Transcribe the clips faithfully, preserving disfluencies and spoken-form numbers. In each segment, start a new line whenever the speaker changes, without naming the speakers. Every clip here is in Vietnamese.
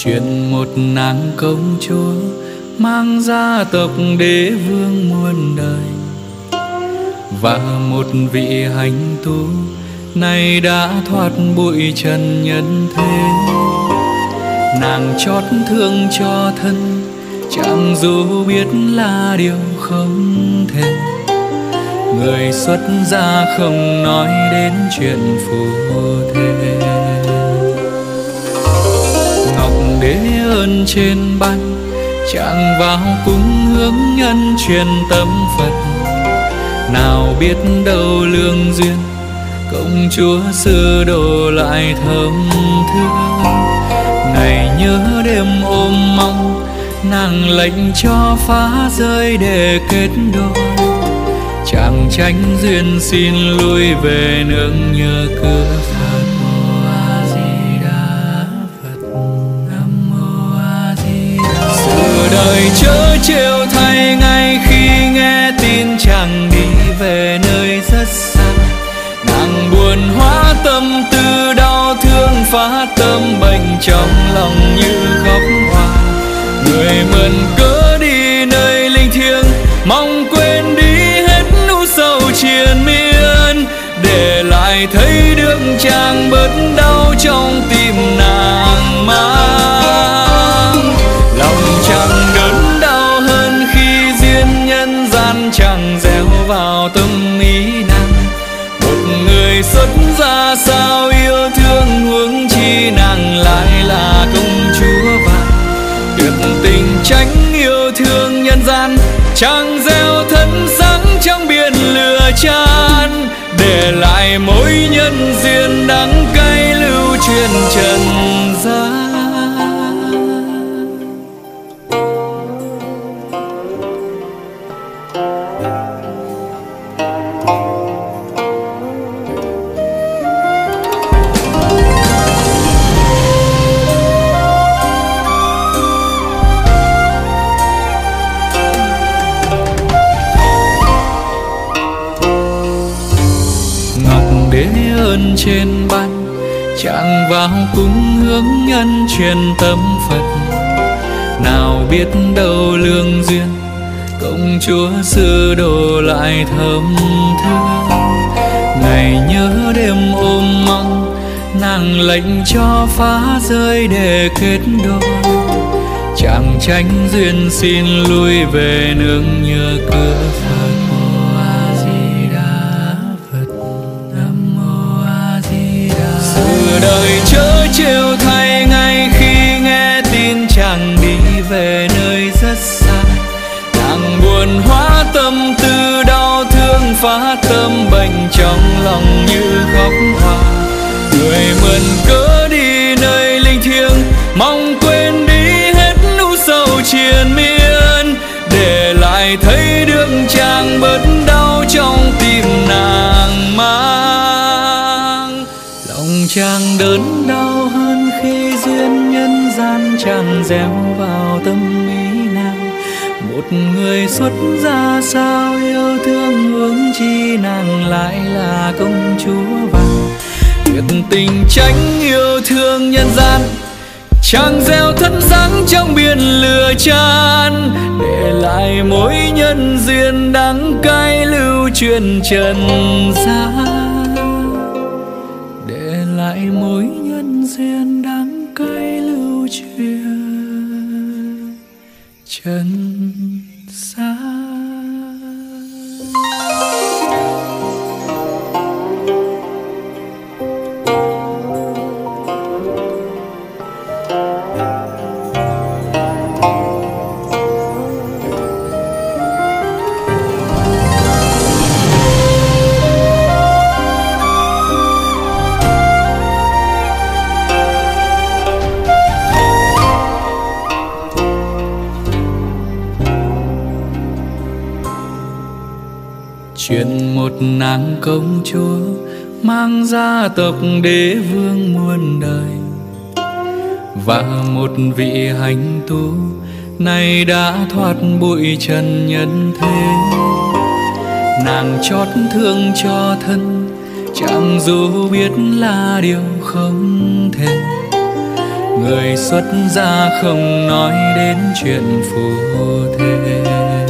Chuyện một nàng công chúa mang gia tộc đế vương muôn đời, và một vị hành tu nay đã thoát bụi trần nhân thế. Nàng chót thương cho thân, chẳng dù biết là điều không thể. Người xuất gia không nói đến chuyện phù thề. Ngọc đế ơn trên ban, chàng vào cúng hướng nhân truyền tâm Phật. Nào biết đâu lương duyên, công chúa sư đồ lại thơm thương. Ngày nhớ đêm ôm mong, nàng lệnh cho phá rơi để kết đôi. Chàng tranh duyên xin lui về nương nhờ cửa Phật. A Di Đà Phật, Nam Mô A Di Đà. Sự đời chớ trêu thay, ngay khi nghe tin chàng đi về nơi rất xa. Nàng buồn hóa tâm tư, đau thương phá tâm, bệnh trong lòng như khóc hoa. Người mượn cớ đi nơi linh thiêng, mong quên đi hết nỗi sầu triền miên, để lại thấy được chàng bớt đau trong tim nàng mang. Lòng chàng đớn đau hơn khi duyên nhân gian chẳng gieo vào tâm ý nàng. Một người xuất gia sao yêu thương, huống chi nàng lại là công chúa vàng. Tuyệt tình tránh yêu thương nhân gian, chàng gieo thân sáng trong biển lửa chan, để lại mối nhân duyên đắng cay lưu truyền trần gian. Ơn trên ban, chàng vào cúng hướng nhân truyền tâm Phật. Nào biết đâu lương duyên, công chúa sư đồ lại thơm thương. Ngày nhớ đêm ôm mong, nàng lệnh cho phá rơi để kết đôi. Chàng tranh duyên xin lui về nương nhờ cửa Phật. Đời chớ trêu thay, ngay khi nghe tin chàng đi về nơi rất xa. Nàng buồn hóa tâm tư, đau thương phá tâm, bệnh trong lòng như khóc hoa. Người mượn cớ đi nơi linh thiêng, mong quên đi hết nỗi sầu triền miên, để lại thấy được chàng bớt đau trong tim nàng mang. Lòng chàng đớn đau hơn khi duyên nhân gian chẳng gieo vào tâm ý nàng. Một người xuất gia sao yêu thương, huống chi nàng lại là công chúa vàng. Tuyệt tình tránh yêu thương nhân gian, chàng gieo thân sáng trong biển lửa chan, để lại mối nhân duyên đắng cay lưu truyền trần gian. Để lại mối nhân duyên đắng cay lưu truyền trần gian. Chuyện một nàng công chúa mang gia tộc đế vương muôn đời, và một vị hành tu nay đã thoát bụi trần nhân thế. Nàng chót thương cho thân, chẳng dù biết là điều không thể. người xuất gia không nói đến chuyện phù thế.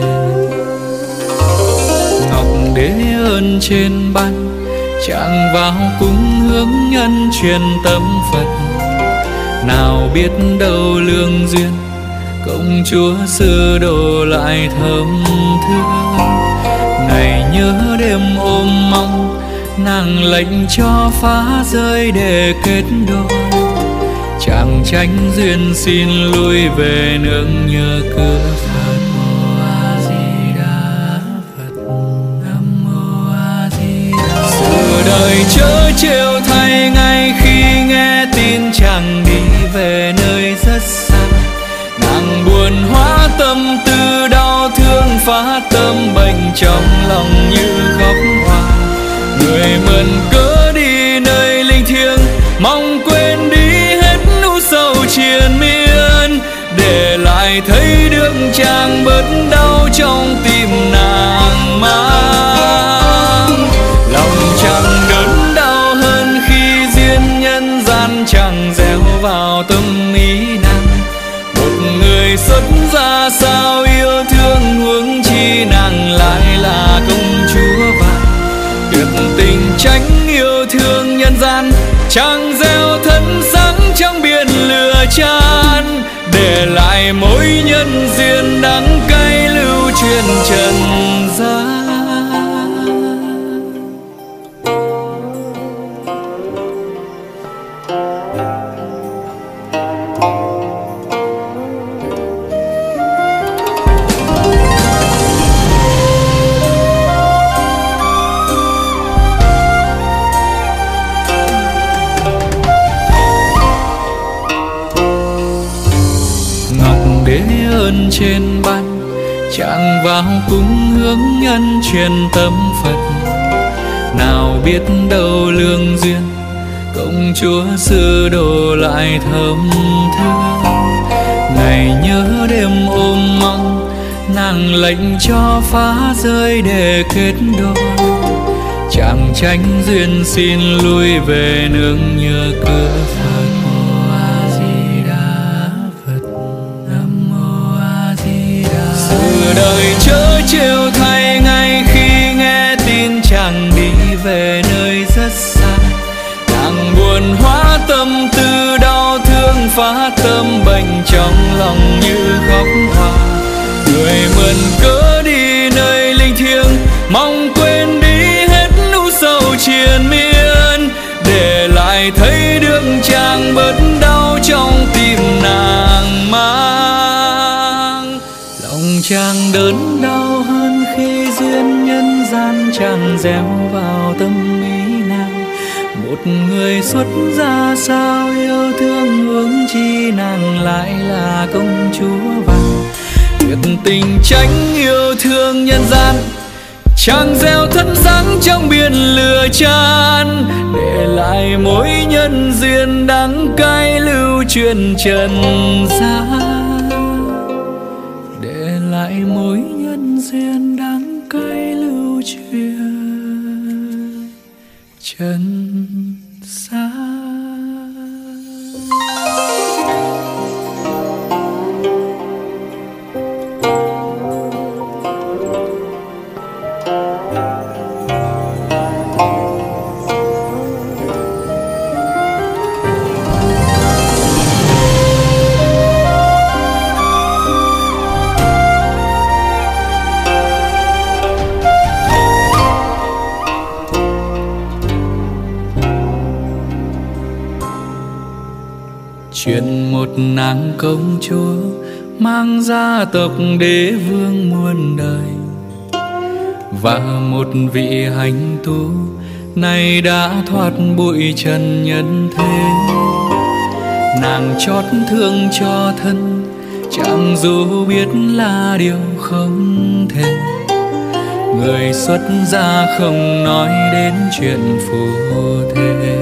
Ngọc đế ơn trên ban, chàng vào cúng hướng nhân truyền tâm Phật. Nào biết đâu lương duyên, công chúa sư đồ lại thơm thương. Ngày nhớ đêm ôm mong, nàng lệnh cho phá rơi để kết đôi. Chàng tranh duyên xin lui về nương nhờ cửa Phật. Nam mô A Di Đà Phật, Nam mô A Di Đà. Sự đời chớ trêu thay ngay khi nghe tin chàng đi về nơi rất xa. Nàng buồn hóa tâm tư đau thương phá tâm bệnh trong lòng như khóc hoa. Người mượn cớ đi nơi linh thiêng, mong quên đi hết nỗi sầu triền miên, để lại thấy được chàng bớt đau trong tim nàng mang. Lòng chàng đớn đau hơn khi duyên nhân gian chẳng gieo vào tâm ý nàng. Một người xuất gia sao yêu thương, huống chi nàng lại là công chúa vàng. Tuyệt tình tránh yêu thương nhân gian, chàng gieo thân sáng trong biển lửa chan, để lại mối nhân duyên đắng cay lưu truyền trần gian. Ơn trên ban, chàng vào cúng hướng nhân truyền tâm Phật. Nào biết đâu lương duyên, công chúa sư đồ lại thơm thương. Ngày nhớ đêm ôm mong, nàng lệnh cho phá rơi để kết đôi. Chàng tranh duyên xin lui về nương nhờ cửa Phật. Đời chớ trêu thay ngay khi nghe tin chàng đi về nơi rất xa. Nàng buồn hóa tâm tư đau thương phá tâm bệnh trong lòng như khóc hoa. Người mượn cớ đi nơi linh thiêng, mong quên đi hết nỗi sầu triền miên, để lại thấy được chàng bớt đau trong tim nàng mang. Lòng chàng đớn đau hơn khi duyên nhân gian chàng gieo vào tâm ý nàng. Một người xuất gia sao yêu thương, huống chi nàng lại là công chúa vàng. Tuyệt tình tránh yêu thương nhân gian, chàng gieo thân sáng trong biển lửa chan, để lại mối nhân duyên đắng cay lưu truyền trần gian. Để lại mối nhân duyên đắng cay lưu truyền trần gian. Chuyện một nàng công chúa mang gia tộc đế vương muôn đời, và một vị hành tu nay đã thoát bụi trần nhân thế. Nàng chót thương cho thân, chẳng dù biết là điều không thể. Người xuất gia không nói đến chuyện phù thế.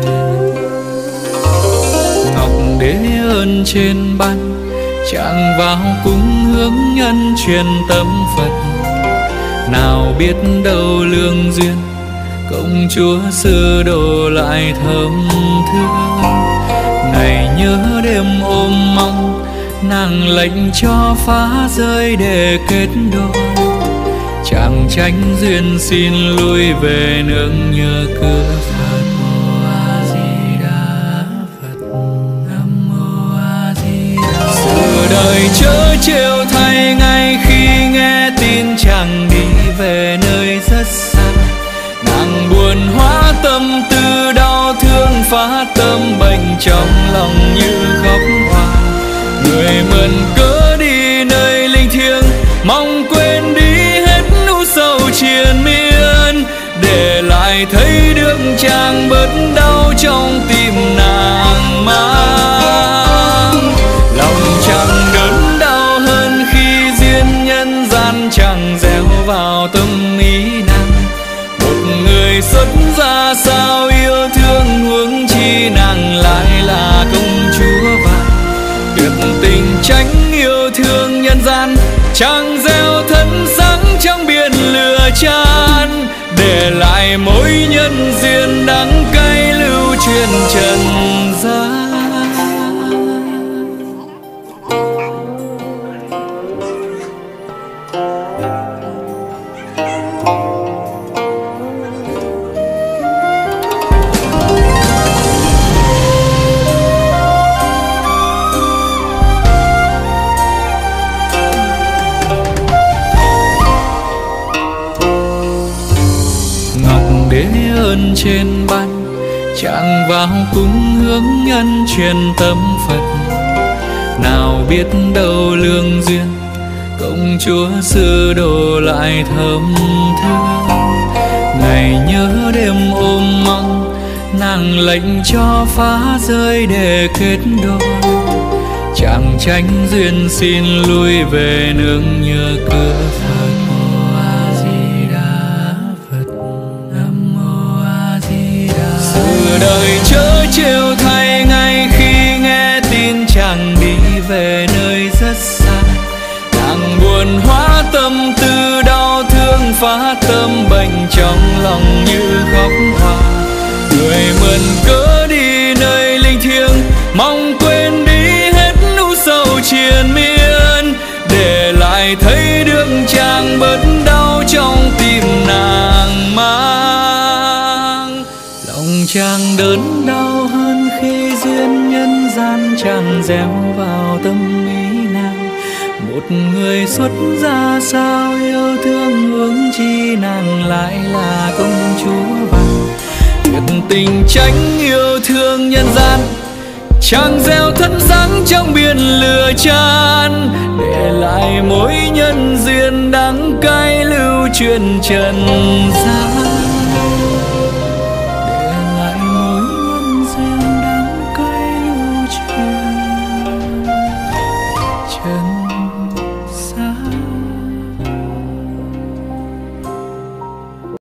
Ngọc đế ơn trên ban, chàng vào cúng hướng nhân truyền tâm Phật. Nào biết đâu lương duyên, công chúa sư đồ lại thơm thương. ngày nhớ đêm ôm mong, nàng lệnh cho phá rơi để kết đôi. Chàng tranh duyên xin lui về nương nhờ cửa Phật. A Di Đà Phật, Nam Mô A Di Đà. Sự đời chớ trêu thay ngay khi nghe tin chàng đi về nơi rất xa. Nàng buồn hóa tâm tư đau thương phá tâm bệnh trong lòng như khóc hoa. Người mượn cớ đi nơi linh thiêng, mong quên đi hết u sầu triền miên, để lại thấy được chàng bớt đau trong tim nàng mang. Lòng chàng đớn đau hơn khi duyên nhân gian chẳng gieo vào tâm ý nàng. Một người xuất gia sao yêu thương, huống chi nàng lại là công chúa vàng. Tuyệt tình tránh yêu thương nhân gian, chàng gieo thân sáng trong biển lửa chan, để lại mối nhân duyên đắng cay lưu truyền trần gian. Đế ơn trên ban, chàng vào cúng hướng nhân truyền tâm Phật. Nào biết đâu lương duyên, công chúa sư đồ lại thầm thương. Ngày nhớ đêm ôm mong, nàng lệnh cho phá rơi để kết đôi. Chàng tranh duyên xin lui về nương nhờ cửa Phật. Đời chớ trêu thay ngay khi nghe tin chàng đi về nơi rất xa. Nàng buồn hóa tâm tư đau thương phá tâm bệnh trong lòng như khóc hoa. Người mượn cớ đi nơi linh thiêng, mong quên đi hết u sầu triền miên, để lại thấy được chàng bớt đau trong tim nàng mang. Lòng chàng đớn đau hơn khi duyên nhân gian chàng gieo vào tâm ý nàng. Một người xuất gia sao yêu thương, huống chi nàng lại là công chúa vàng. Tuyệt tình tránh yêu thương nhân gian, chàng gieo thân sáng trong biển lửa chan, để lại mối nhân duyên đắng cay lưu truyền trần gian.